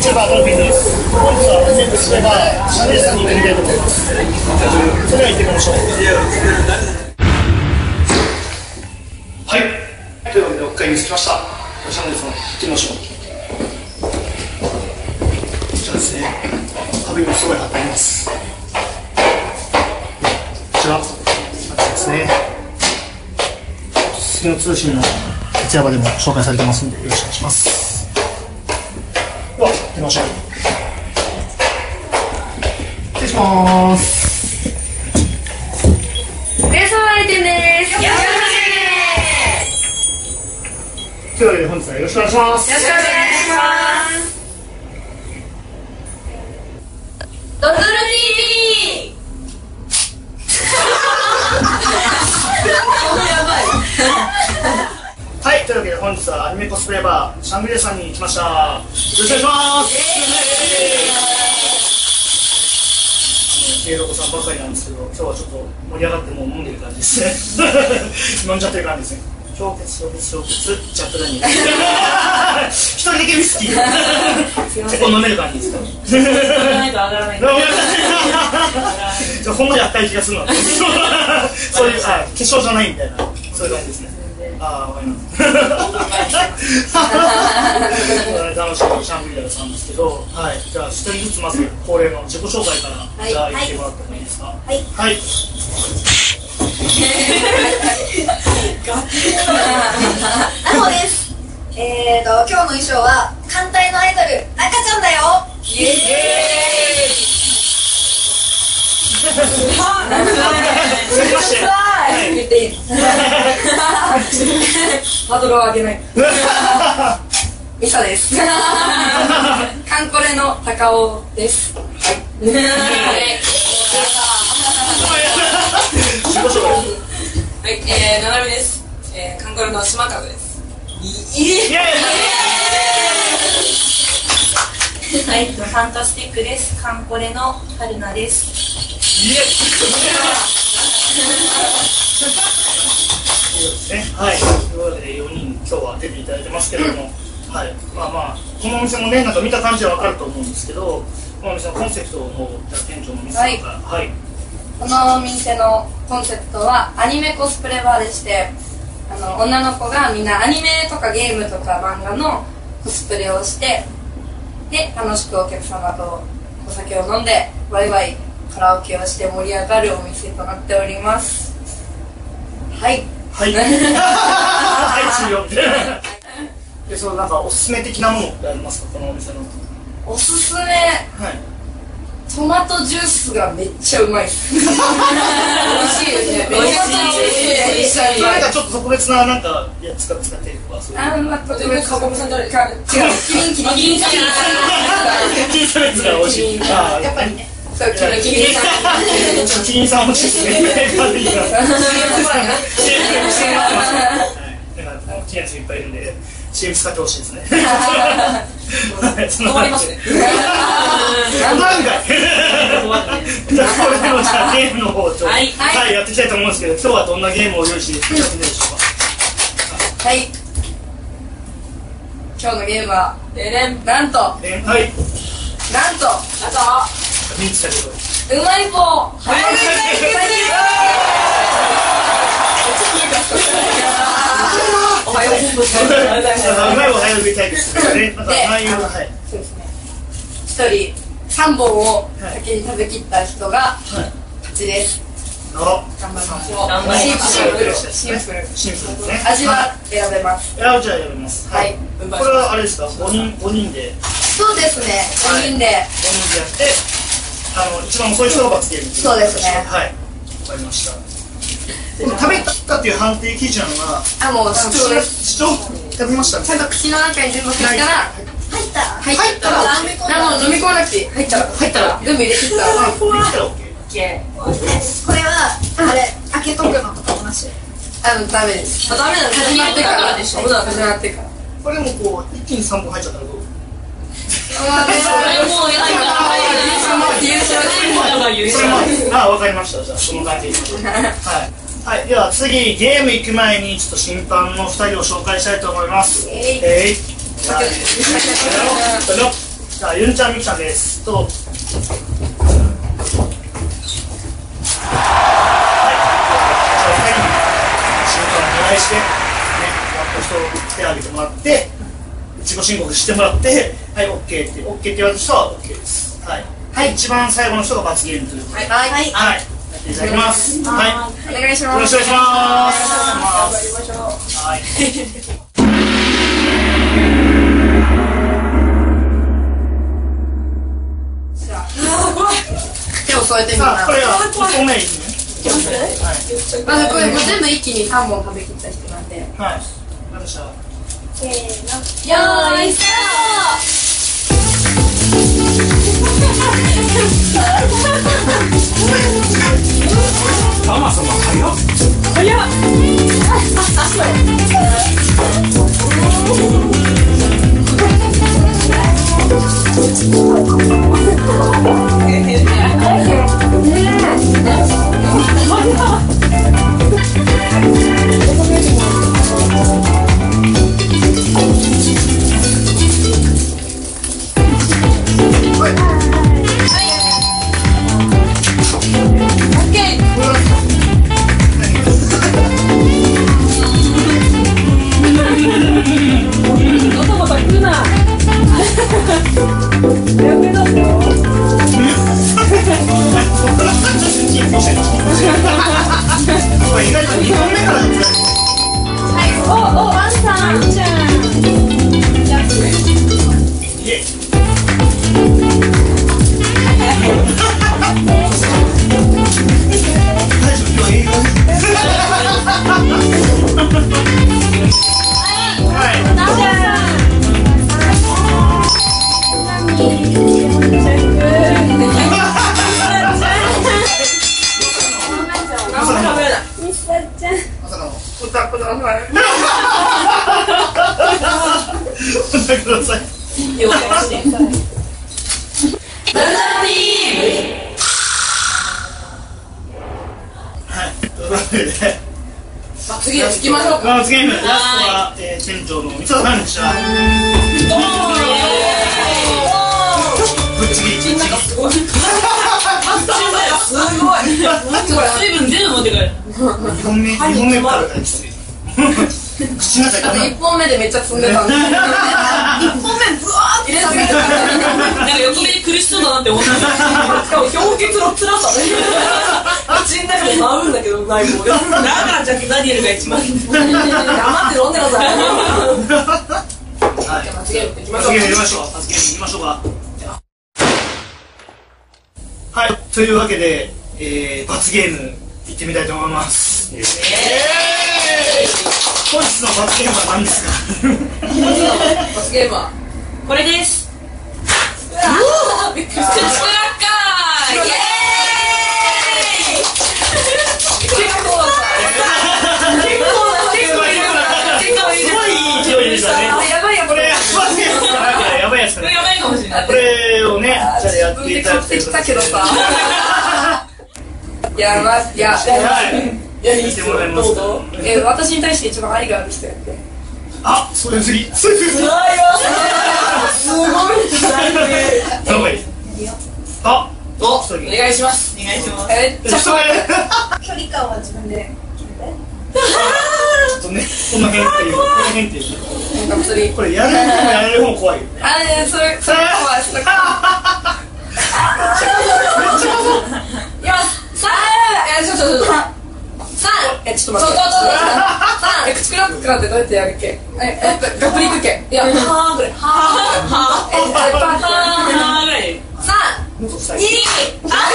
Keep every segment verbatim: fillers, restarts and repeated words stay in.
スーパードルフィンです。本日はアニメコスプレバーシャネルさんに行ってみたいと思います。それでは行ってみましょう。はい、というわけでろっかいに着きました。シャネルさん行ってみましょう。こちらですね、壁にもすごい貼ってあります。こちら、あちらですね、次の通信の徹夜場でも紹介されてますのでよろしくお願いします。では、行ってみましょう。失礼します。 レーサーアイテムです。よろしくお願いします。というわけで本日はよろしくお願いします。 よろしくお願いします。ドドル ティーブイはい、というわけで本日はアニメコスプレバーシャングリラさんに来ました。よろしくお願いします。芸能子さんばかりなんですけど、今日はちょっと盛り上がってもう飲んでる感じですね。飲んじゃってる感じですね。氷結、氷結、氷結、ジャックダニエル。一人だけウイスキー。結構飲める感じですか。飲まないと上がらない。じゃあほんまに赤い気がするの。そういうあ化粧じゃないみたいな、そういう感じですね。ああ、わかります。楽しみシャングリラさんですけど、はい、じゃあ一人ずつまず恒例の自己紹介から、はい、じゃあ言ってもらってもいいですか。はい。はい。 なほです。えーと今日の衣装は艦隊のアイドル赤ちゃんだよ。イエーイ。 言っていい。ハードルを上げない。ミサです。カンコレの高尾です。はい。はい、えー、ななみです。えー、カンコレの島風です。 はい、ファンタスティックです。カンコレの春菜です。 はい、というわけでよにん今日は出ていただいてますけれども、はい、まあまあこのお店もね、なんか見た感じはわかると思うんですけど、このお店のコンセプトをじゃあ店長の水さんから、はい、 このお店のコンセプトはアニメコスプレバーでして、あの女の子がみんなアニメとかゲームとか漫画のコスプレをしてで楽しくお客様とお酒を飲んでワイワイカラオケをして盛り上がるお店となっております。はいはいはい終了。で、そのなんかおすすめ的なものってありますか、このお店の。 おすすめ、はい、 トマトジュースがめっちゃうまいです。美味しいですね。トマトジュースでなんかちょっと特別ななんかやつ使ってるとかそういう。 あんま特別かごむさんじゃない。違う。キリンキリンキリンキリン。 キリン差別が美味しい。 やっぱりね。 そうキリンキリンさん。 キリンさん美味しいですね。キリンさんいっぱいいるんで シーエム 使ってほしいですね。止まりますね。何段階。じゃあこれでもじゃあゲームの方をちょっとはいやっていきたいと思うんですけど、今日はどんなゲームを用意していただけるでしょうか。 はい。今日のゲームはなんとはい。 なんとあとミンチだけどうまい棒早食い対決。おはようございます。 うまい棒早食い対決ですね。なんか内容ははい。 そうですね。一人三本を先に食べきった人が勝ちです。 頑張りましょう。 シンプルシンプルシンプルですね。 味は選べます。 いや、じゃあ選べます。 はい。 これはあれですか、五人五人で。 そうですね。五人で。 五人でやって、あの一番遅い人が罰ゲーム。 そうですね。 はい。わかりました。食べきったっていう判定基準は、 あ、もう主張です。 主張食べましたね。 ちゃんと口の中に全部入ったら、 入ったら入ったら、あ、もう飲み込まなくていい。入ったら、入ったら、全部入れ切ったら、 できたらオッケー。 これはあれ開けとくのとかもなし。 あのダメです。あ、ダメなの。始まってからでしょ。始まってから。 これもこう一気に三本入っちゃったらどう？ あ、もうやだ。優勝優勝。 あ、わかりました。じゃあその感じで。はいはい。では次ゲーム行く前にちょっと審判の二人を紹介したいと思います。えい。えい。 じゃあゆんちゃんみきちゃんですとはい、じゃあお二人に仕事をお願いしてね、ポストを手を挙げてもらって自己申告してもらってはい OK って OK って言われた人は OK です。はい、はい、一番最後の人が罰ゲームということで、はい、はい、はい、やっていただきます。はい、 お願いします。 よろしくお願いします。 頑張りましょう。 はい。 手を添えてみさあ、これまは一本目ですね。 す。まずこれもう全部一気に三本食べきった人なんで。 はい。私は。 せーの。 よーいスタタマ様早っ。 早っ。 意外とにほんめからですね。 はい、お、お、ワンさんじゃん。 イエイ。大丈夫、今日映画はい。まさかの。おたください。おたください。 了解して。 はい。というわけで。 罰ゲーム行きましょうか。 罰ゲームラストはえ店長の三田さんでした。ぶっちぎり。 すごい。すごい。水分全部持って帰る。 二本目二本目から大失礼。口の中あと一本目でめっちゃ積んでたんで。一本目ブワーって入れすぎてた。 なんか横目で苦しそうだなって思った。しかも氷結の辛さで。口の中で回るんだけどないもん。だからじゃあダニエルが一番。黙って飲んでください。 はい。 罰ゲーム行きましょう。 罰ゲームやりましょう。罰ゲームいきましょうか。はい。というわけで、えー、罰ゲームいってみたいと思います。えー、本日の罰ゲームは何ですか？ 罰ゲームはこれです。 口クラッカー。イエーイ。結構だ。結構だ。結構いる。結構いる。 すごいいい勢いでしたね。 やばいやばい。 これやばいやつ。 これやばいかもしれない。 これをね、じゃあやっていただきたいけどさ。いやまいややりしてもらいますか。 え私に対して一番愛がある人やって。 あ、それ次。それ次。 すごい。すごい。 どこいい。あ、 お、お願いします。 お願いします。 え、ちょっと距離感は自分で決めて。 ちょっとね、この辺っていう、この辺っていう。 がっつり。 これやる方もやられる方も怖いよね。 あれ、それ、それ怖い。それ怖い。いや、さあ、え、ちょっと、ちょっと。さあ、え、ちょっと待って。さあ、え、口クラックなんてどうやってやるっけ。え、え、ガプリいくっけ。いや、はーぐらい。はー。はー。え、パー。 はーぐらい。 さあ、 もっと下に。あ。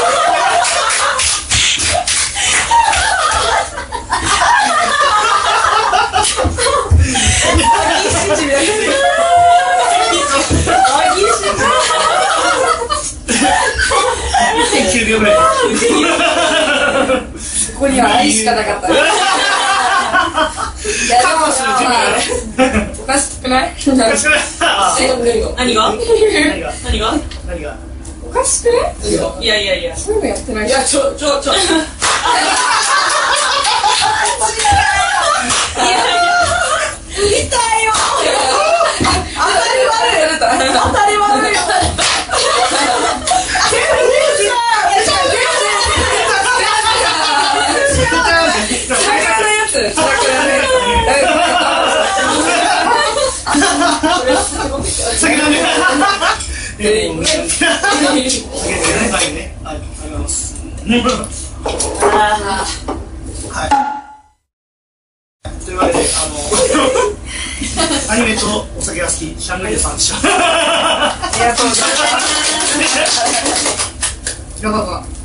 きゅうびょうぐらい。 ここには愛しかなかった。いや、でもさ、おかしくない？ おかしくない？ 何が？何が？何が？ 何が？ おかしくない？ いやいやいや。 そういうのやってない。 いや、ちょ、ちょ、ちょ。 痛いよ。 当たり悪い。当たり悪いよ。 酒飲んでえー、酒飲んでないね。ありがとうございます。はい。というわけで、あのアニメとお酒が好きシャングリラさんでした。 ありがとうございます。 どうぞ。